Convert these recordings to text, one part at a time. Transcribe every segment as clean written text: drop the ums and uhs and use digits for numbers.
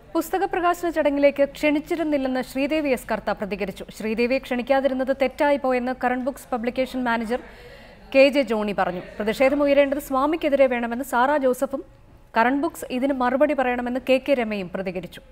പുസ്തക പ്രകാശന ചടങ്ങിലേക്ക് ക്ഷണിച്ചിരുന്നില്ലെന്ന് ശ്രീദേവി എസ് കർത്ത പ്രതികരിച്ചു. ശ്രീദേവിയെ ക്ഷണിക്കാതിരുന്നത് തെറ്റായി പോയെന്ന് current books publication manager K J. Johny പറഞ്ഞു. പ്രതിഷേധമുയരേണ്ടത് സ്വാമിക്കെതിരെ വേണമെന്ന് സാറാ ജോസഫും കറന്റ് ബുക്സ് ഇതിന് മറുപടി പറയണമെന്ന് കെ.കെ. രമയും പ്രതികരിച്ചു.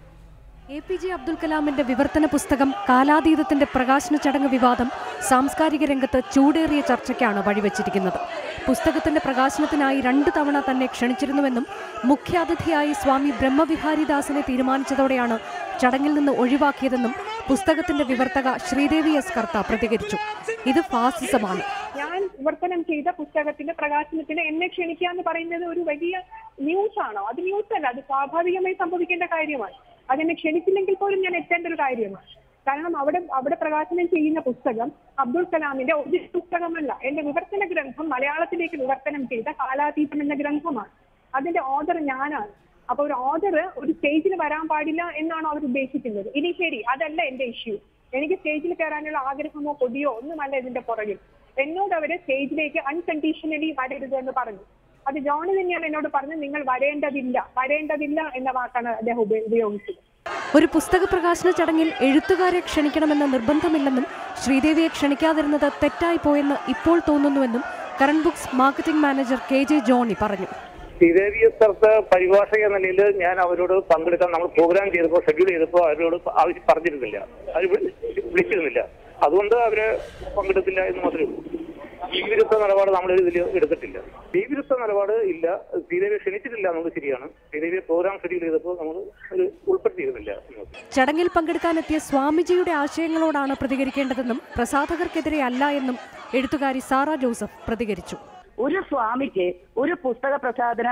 എ.പി.ജെ. അബ്ദുൽ കലാമിന്റെ വിവർത്തന പുസ്തകം കാലാതീതത്തിന്റെ പ്രകാശന ചടങ്ങ് വിവാദം സാംസ്കാരിക രംഗത്ത് ചൂടേറിയ ചർച്ചയ്ക്കാണ് വഴിവെച്ചിരിക്കുന്നത്. പുസ്തകത്തിന്റെ പ്രകാശനത്തിനായി 2 തവണ തന്നെ ക്ഷണിച്ചിരുന്നുവെന്നും മുഖ്യാതിഥിയായി സ്വാമി ബ്രഹ്മവിഹാരിദാസനെ തീരുമാനിച്ചതോടെയാണ് ചടങ്ങിൽ നിന്ന് ഒഴിവാക്കിയതെന്നും പുസ്തകത്തിന്റെ വിവർത്തക ശ്രീദേവി എസ് കർത്ത പ്രതികരിച്ചു. ഇത് ഫാസിസമാണ്. ഞാൻ വിവർത്തനം ചെയ്ത പുസ്തകത്തിന്റെ പ്രകാശനത്തിന് എന്നെ ക്ഷണിക്കുക എന്ന് പറയുന്നത് ഒരു വലിയ ന്യൂസ് ആണോ? അത് ന്യൂസ് അല്ല, അത് സ്വാഭാവികമായി സംഭവിക്കേണ്ട കാര്യമാണ്. അതെന്നെ ക്ഷണിച്ചില്ലെങ്കിൽ പോലും ഞാൻ എത്തേണ്ട ഒരു കാര്യമാണ്. കാരണം അവിടെ പ്രകാശനം ചെയ്യുന്ന പുസ്തകം അബ്ദുൽ കലാമിന്റെ ഒരു പുസ്തകമല്ല. എന്റെ വിവർത്തന ഗ്രന്ഥം മലയാളത്തിലേക്ക് വിവർത്തനം ചെയ്ത കാലാതീതം എന്ന ഗ്രന്ഥമാണ്. അതിന്റെ ഓർഡർ ഞാനാണ്. അപ്പൊ ഒരു ഓർഡർ ഒരു സ്റ്റേജിൽ വരാൻ പാടില്ല എന്നാണോ അവർ ഉദ്ദേശിക്കുന്നത്? ഇനി ശരി, അതല്ല എന്റെ ഇഷ്യൂ. എനിക്ക് സ്റ്റേജിൽ കയറാനുള്ള ആഗ്രഹമോ കൊതിയോ ഒന്നുമല്ല ഇതിന്റെ പുറകിൽ. എന്നോട് അവര് സ്റ്റേജിലേക്ക് അൺകണ്ടീഷണലി വരരുത് എന്ന് പറഞ്ഞു. അത് ജോണി തന്നെയാണ് എന്നോട് പറഞ്ഞത്. നിങ്ങൾ വരേണ്ടതില്ല എന്ന വാക്കാണ് അദ്ദേഹം ഉപയോഗിച്ചത്. ഒരു പുസ്തക പ്രകാശന ചടങ്ങിൽ എഴുത്തുകാരെ ക്ഷണിക്കണമെന്ന നിർബന്ധമില്ലെന്നും ശ്രീദേവിയെ ക്ഷണിക്കാതിരുന്നത് തെറ്റായി പോയെന്ന് ഇപ്പോൾ തോന്നുന്നുവെന്നും current books marketing manager K J. Johny പറഞ്ഞു. ശ്രീദേവി സ്ഥലത്ത് പരിഭാഷക എന്ന നിലയിൽ ഞാൻ അവരോട് പങ്കെടുക്കാൻ നമ്മൾ പ്രോഗ്രാം ചെയ്തപ്പോൾ ഷെഡ്യൂൾ ചെയ്തപ്പോൾ അവരോട് ആവശ്യം പറഞ്ഞിരുന്നില്ല, അവർ വിളിച്ചിരുന്നില്ല. അതുകൊണ്ട് അവര് പങ്കെടുത്തില്ല എന്ന് മാത്രമേ ഉള്ളൂ. ഭീവിരുദ്ധ നിലപാട് നമ്മൾ ഇതിൽ എടുത്തിട്ടില്ല. ഭീവിരുദ്ധ നിലപാട് ഇല്ല. ശ്രീദേവിയെ ക്ഷണിച്ചിട്ടില്ല എന്നുള്ളത് ശരിയാണ്. ശ്രീദേവിയെ പ്രോഗ്രാം ഷെഡ്യൂൾ ചെയ്തപ്പോൾ നമ്മൾ ഉൾപ്പെടുത്തിയിരുന്നില്ല. ചടങ്ങിൽ പങ്കെടുക്കാനെത്തിയ സ്വാമിജിയുടെ ആശയങ്ങളോടാണ് പ്രതികരിക്കേണ്ടതെന്നും പ്രസാധകർക്കെതിരെ അല്ല എന്നും എഴുത്തുകാരി സാറാ ജോസഫ് പ്രതികരിച്ചു. ഒരു സ്വാമിക്ക് ഒരു പുസ്തക പ്രസാധന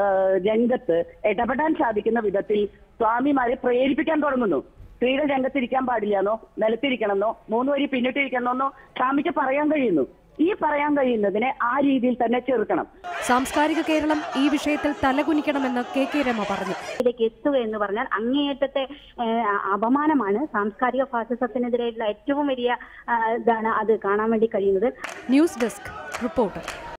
രംഗത്ത് ഇടപെടാൻ സാധിക്കുന്ന വിധത്തിൽ സ്വാമിമാരെ പ്രേരിപ്പിക്കാൻ തുടങ്ങുന്നു. സ്ത്രീകൾ രംഗത്തിരിക്കാൻ പാടില്ലെന്നോ, നിലത്തിരിക്കണമെന്നോ, 3 വരി പിന്നിട്ടിരിക്കണമെന്നോ സ്വാമിക്ക് പറയാൻ കഴിയുന്നു. ഈ പറയാൻ കഴിയുന്നതിനെ ആ രീതിയിൽ തന്നെ ചെറുക്കണം. സാംസ്കാരിക കേരളം ഈ വിഷയത്തിൽ തലകുനിക്കണമെന്ന് കെ.കെ. രമ പറഞ്ഞു. ഇതിലേക്ക് എത്തുക എന്ന് പറഞ്ഞാൽ അങ്ങേയറ്റത്തെ അപമാനമാണ്. സാംസ്കാരിക ഫാസിസത്തിനെതിരെയുള്ള ഏറ്റവും വലിയ ഇതാണ് അത് കാണാൻ വേണ്ടി കഴിയുന്നത്. News desk reporter.